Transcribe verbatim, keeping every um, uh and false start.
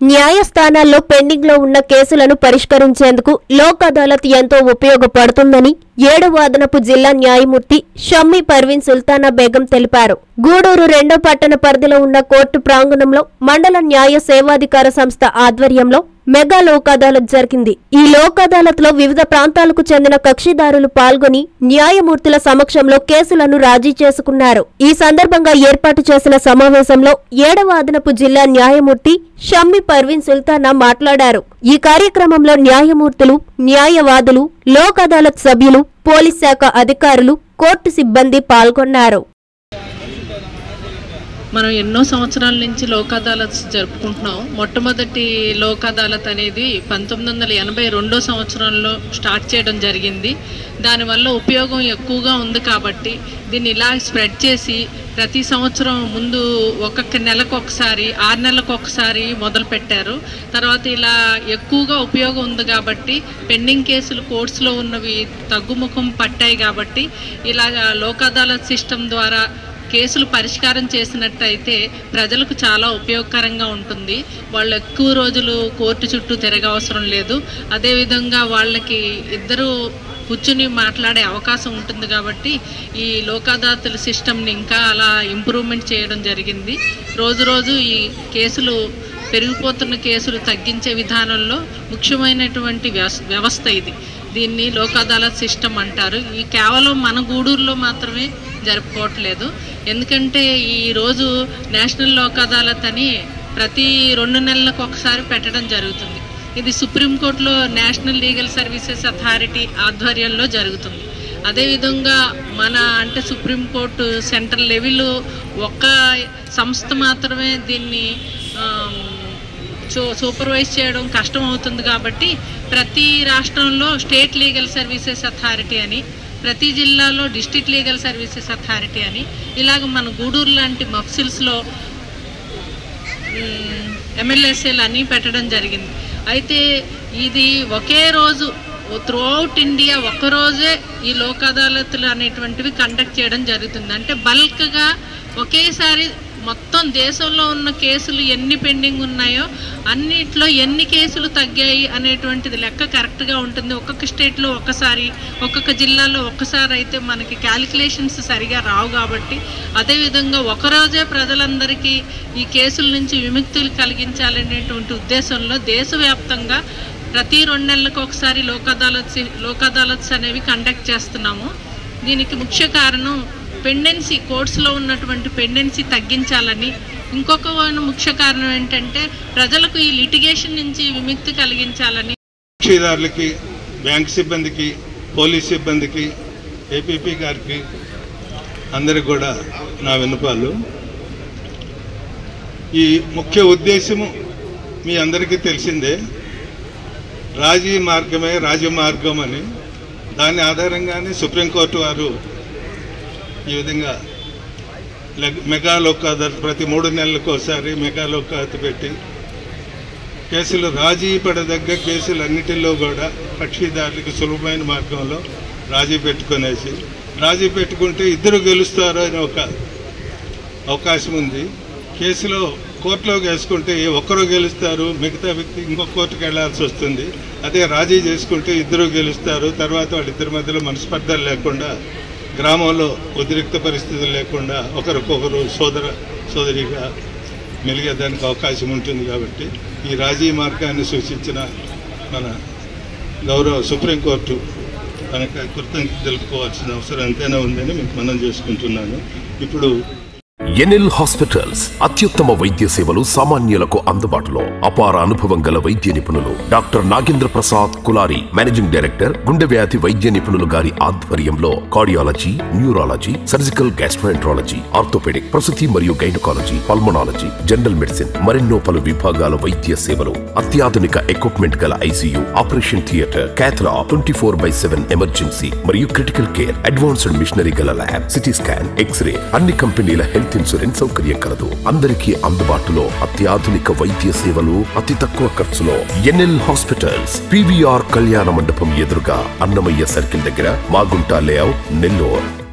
న్యాయస్థానాల్లో పెండింగ్ లో ఉన్న కేసులను పరిష్కరించేందుకు లోక్ అదాలత్ ఎంతో ఉపయోగపడుతుందని ఏడవ అదనపు జిల్లా న్యాయమూర్తి షమ్మి పర్వీన్ సుల్తానా బేగం తెలిపారు. గూడూరు రెండో పట్టణ పరిధిలో ఉన్న కోర్టు ప్రాంగణంలో మండల న్యాయ సేవాధికార సంస్థ ఆధ్వర్యంలో మెగా లోక్ అదాలత్ జరిగింది. ఈ లోక్ అదాలత్ లో వివిధ ప్రాంతాలకు చెందిన కక్షిదారులు పాల్గొని న్యాయమూర్తుల సమక్షంలో కేసులను రాజీ చేసుకున్నారు. ఈ సందర్భంగా ఏర్పాటు చేసిన సమావేశంలో ఏడవ అదనపు జిల్లా న్యాయమూర్తి షమ్మి పర్వీన్ సుల్తానా మాట్లాడారు. ఈ కార్యక్రమంలో న్యాయమూర్తులు, న్యాయవాదులు, లోక్ అదాలత్ సభ్యులు, పోలీస్ శాఖ అధికారులు, కోర్టు సిబ్బంది పాల్గొన్నారు. మనం ఎన్నో సంవత్సరాల నుంచి లోక్ అదాలత్ జరుపుకుంటున్నాం. మొట్టమొదటి లోక్ అదాలత్ అనేది పంతొమ్మిది వందల ఎనభై రెండో సంవత్సరంలో స్టార్ట్ చేయడం జరిగింది. దానివల్ల ఉపయోగం ఎక్కువగా ఉంది కాబట్టి దీన్ని ఇలా స్ప్రెడ్ చేసి ప్రతి సంవత్సరం ముందు ఒక్కొక్క నెలకు ఒకసారి, ఆరు నెలలకు ఒకసారి మొదలు పెట్టారు. తర్వాత ఇలా ఎక్కువగా ఉపయోగం ఉంది కాబట్టి పెండింగ్ కేసులు కోర్ట్స్లో ఉన్నవి తగ్గుముఖం పట్టాయి కాబట్టి ఇలా లోక్ అదాలత్ సిస్టమ్ ద్వారా కేసులు పరిష్కారం చేసినట్టయితే ప్రజలకు చాలా ఉపయోగకరంగా ఉంటుంది. వాళ్ళు ఎక్కువ రోజులు కోర్టు చుట్టూ తిరగవసరం లేదు. అదేవిధంగా వాళ్ళకి ఇద్దరు కూర్చుని మాట్లాడే అవకాశం ఉంటుంది కాబట్టి ఈ లోక్ అదాలత్ సిస్టమ్ని ఇంకా అలా ఇంప్రూవ్మెంట్ చేయడం జరిగింది. రోజు రోజు ఈ కేసులు పెరిగిపోతున్న కేసులు తగ్గించే విధానంలో ముఖ్యమైనటువంటి వ్యవస్థ ఇది. దీన్ని లోక్ అదాలత్ సిస్టమ్ అంటారు. ఈ కేవలం మన గూడూరులో మాత్రమే జరుపుకోవట్లేదు. ఎందుకంటే ఈరోజు నేషనల్ లోక్ అదాలత్ అని ప్రతి రెండు నెలలకు ఒకసారి పెట్టడం జరుగుతుంది. ఇది సుప్రీంకోర్టులో నేషనల్ లీగల్ సర్వీసెస్ అథారిటీ ఆధ్వర్యంలో జరుగుతుంది. అదేవిధంగా మన అంటే సుప్రీంకోర్టు సెంట్రల్ లెవెల్ ఒక్క సంస్థ మాత్రమే దీన్ని సూపర్వైజ్ చేయడం కష్టం అవుతుంది కాబట్టి ప్రతి రాష్ట్రంలో స్టేట్ లీగల్ సర్వీసెస్ అథారిటీ అని, ప్రతి జిల్లాలో డిస్ట్రిక్ట్ లీగల్ సర్వీసెస్ అథారిటీ అని, ఇలాగ మన గూడూరు లాంటి మఫ్సిల్స్లో ఎమ్మెల్యేసీలు అని పెట్టడం జరిగింది. అయితే ఇది ఒకే రోజు త్రూ అవుట్ ఇండియా ఒక్కరోజే ఈ లోక్ అదాలత్లు అనేటువంటివి కండక్ట్ చేయడం జరుగుతుంది. అంటే బల్క్గా ఒకేసారి మొత్తం దేశంలో ఉన్న కేసులు ఎన్ని పెండింగ్ ఉన్నాయో అన్నిట్లో ఎన్ని కేసులు తగ్గాయి అనేటువంటిది లెక్క కరెక్ట్గా ఉంటుంది. ఒక్కొక్క స్టేట్లో ఒక్కసారి, ఒక్కొక్క జిల్లాలో ఒక్కసారి అయితే మనకి క్యాలిక్యులేషన్స్ సరిగా రావు కాబట్టి అదేవిధంగా ఒకరోజే ప్రజలందరికీ ఈ కేసుల నుంచి విముక్తులు కలిగించాలనేటువంటి ఉద్దేశంలో దేశవ్యాప్తంగా ప్రతి రెండు నెలలకు ఒకసారి లోక్ అదాలత్ లోక్ అదాలత్స్ అనేవి కండక్ట్ చేస్తున్నాము. దీనికి ముఖ్య కారణం పెండెన్సీ, కోర్ట్స్లో ఉన్నటువంటి పెండెన్సీ తగ్గించాలని. ఇంకొక ముఖ్య కారణం ఏంటంటే ప్రజలకు ఈ లిటిగేషన్ నుంచి విముక్తి కలిగించాలని. కక్షిదారులకి, బ్యాంక్ సిబ్బందికి, పోలీస్ సిబ్బందికి, ఏపీపీ గారికి అందరికి కూడా నా విన్నపాలు. ఈ ముఖ్య ఉద్దేశము మీ అందరికీ తెలిసిందే. రాజీ మార్గమే రాజమార్గం అని. దాని ఆధారంగానే సుప్రీంకోర్టు వారు ఈ విధంగా మెగా లోక్ అదాలత్ ప్రతి మూడు నెలలకు ఒకసారి మెగా లోక్ అదాలత్ పెట్టి కేసులు రాజీ పడదగ్గ కేసులన్నిటిలో కూడా కక్షిదారులకి సులభమైన మార్గంలో రాజీ పెట్టుకునేసి, రాజీ పెట్టుకుంటే ఇద్దరు గెలుస్తారు అని ఒక అవకాశం ఉంది. కేసులో కోర్టులోకి వేసుకుంటే ఒక్కరు గెలుస్తారు, మిగతా వ్యక్తి ఇంకో కోర్టుకు వెళ్లాల్సి వస్తుంది. అదే రాజీ చేసుకుంటే ఇద్దరు గెలుస్తారు. తర్వాత వాళ్ళిద్దరి మధ్యలో మనస్పర్ధలు లేకుండా, గ్రామంలో ఉద్రిక్త పరిస్థితులు లేకుండా ఒకరికొకరు సోదర సోదరిగా మెలిగేదానికి అవకాశం ఉంటుంది. కాబట్టి ఈ రాజీ మార్గాన్ని సూచించిన మన గౌరవ సుప్రీంకోర్టు తనకు కృతజ్ఞత తెలుపుకోవాల్సిన అవసరం ఎంతైనా ఉందని మీకు మనం చేసుకుంటున్నాను. ఇప్పుడు ఎన్ఎల్ హాస్పిటల్స్ అత్యుత్తమ వైద్య సేవలు సామాన్యులకు అందుబాటులో. అపార అనుభవం గల వైద్య నిపుణులు doctor Nagendra Prasad Kulari, managing director, గుండె వ్యాధి వైద్య నిపుణులు గారి ఆధ్వర్యంలో cardiology, neurology, surgical gastroenterology, orthopaedic, ప్రసూతి మరియు గైనకాలజీ, పల్మనాలజీ, జనరల్ మెడిసిన్ మరెన్నో పలు విభాగాల వైద్య సేవలు. అత్యాధునిక ఎక్విప్మెంట్ గల ICU, operation theatre, cath lab, twenty four by seven emergency మరియు క్రిటికల్ కేర్, అడ్వాన్స్డ్ మిషనరీ గల ల్యాబ్, సిటీ స్కాన్, ఎక్స్రే, అన్ని కంపెనీల హెల్త్ ఇన్సూరెన్స్ సౌకర్యం కలదు. అందరికీ అందుబాటులో అత్యాధునిక వైద్య సేవలు అతి తక్కువ ఖర్చులో. ఎన్ఎల్ హాస్పిటల్స్, పీవీఆర్ కళ్యాణ మండపం ఎదురుగా, అన్నమయ్య సర్కిల్ దగ్గర, మాగుంట లేఅవుట్, నెల్లూరు.